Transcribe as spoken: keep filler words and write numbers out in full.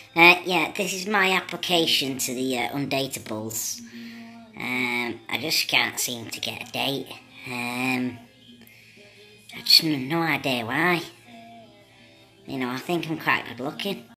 Uh, yeah, this is my application to the uh, Undateables. Um, I just can't seem to get a date. Um, I just have no idea why. You know, I think I'm quite good looking.